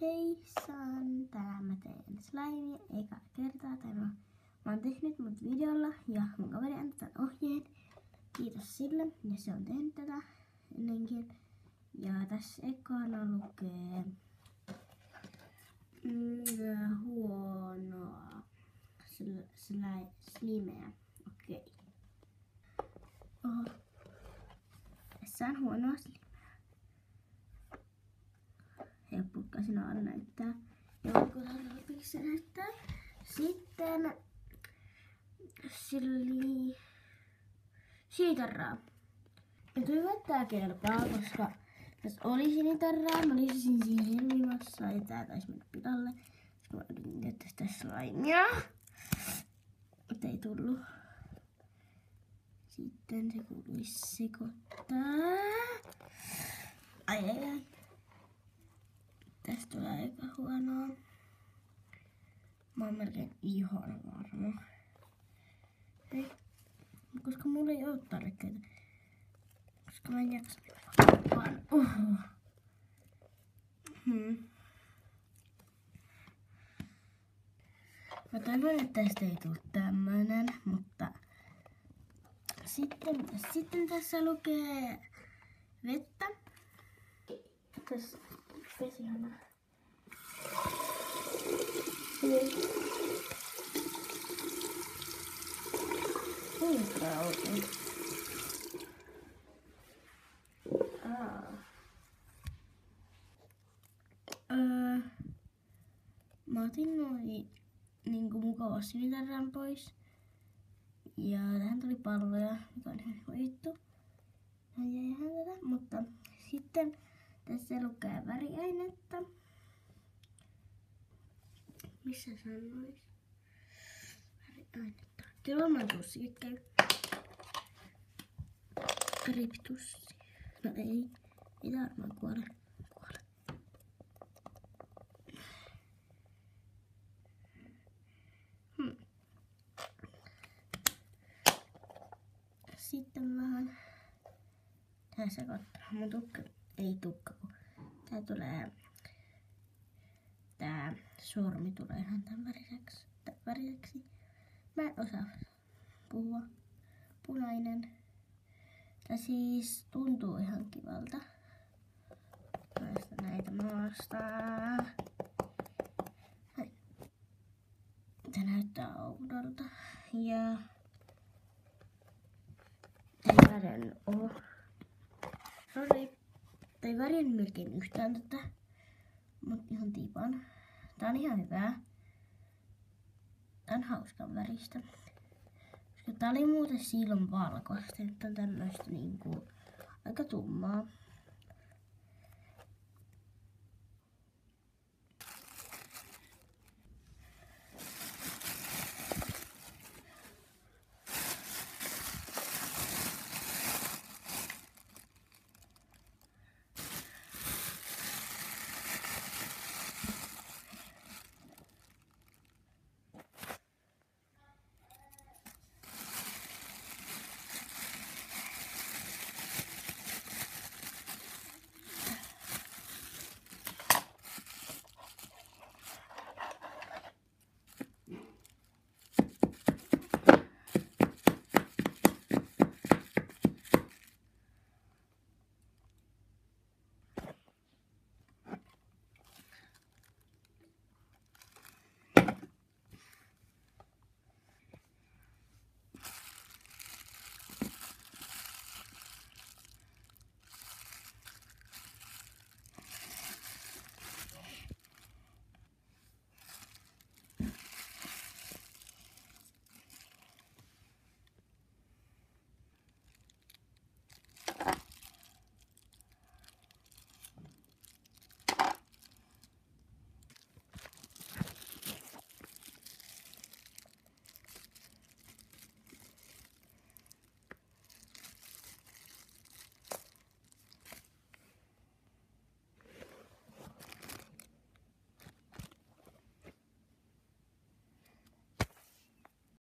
Heissan! Tänään mä teen slimea eka kertaa. Mä oon tehnyt mut videolla ja mun kaveri antoi tän ohjeen. Kiitos sille. Ja se on tehnyt tätä ennenkin. Ja tässä ekana lukee huonoa slimeä. Okei. Oho. Tässä on huonoa slimeä. Helppukka sinä alle näyttää. Joku tarpeeksi se näyttää. Sitten sinitarraa. Ja hyvä tää kelpaa, koska jos oli sinitarraa, mä lisäsin siihen limassa ja tää taisi mennä pilalle. Mä yritin käyttää sitä slimea. Mutta ei tullut. Sitten se kuuluisi sekoittaa. Ai. Tästä tulee aika huonoa. Mä oon melkein ihan varma. Hei. Koska mulla ei oo tarvikkeita. Koska mä en jaksa vaan. Mä toivon, että tästä ei tule tämmönen, mutta sitten tässä lukee vettä. Tässä vesihana. Ultrautin. Mä otin noin niinku mukavasti sinitarran pois. Ja tähän tuli palloja, mikä on ihan hyvä juttu. Näin jäi ihan tätä, mutta sitten tässä lukee väriainetta. Missä sanois? Väriainetta. Kilometussi käy. Ripitussi. No ei varmaan kuole. Sitten vähän tää sekoittaa. Mun tukka ei tukka, kun tää tulee. Tää sormi tulee ihan tän väriseksi. Mä en osaa puhua. Punainen. Tää siis tuntuu ihan kivalta. Päästä näitä maasta. Tää näyttää oudolta. Ja ei värjännyt oo. Sori. Tai värjännyt melkein yhtään tätä. Mut ihan tipan. Tää on ihan hyvää. Tää on hauskan väristä. Koska tää oli muuten silloin valkoista. Nyt on tämmöistä niinku aika tummaa.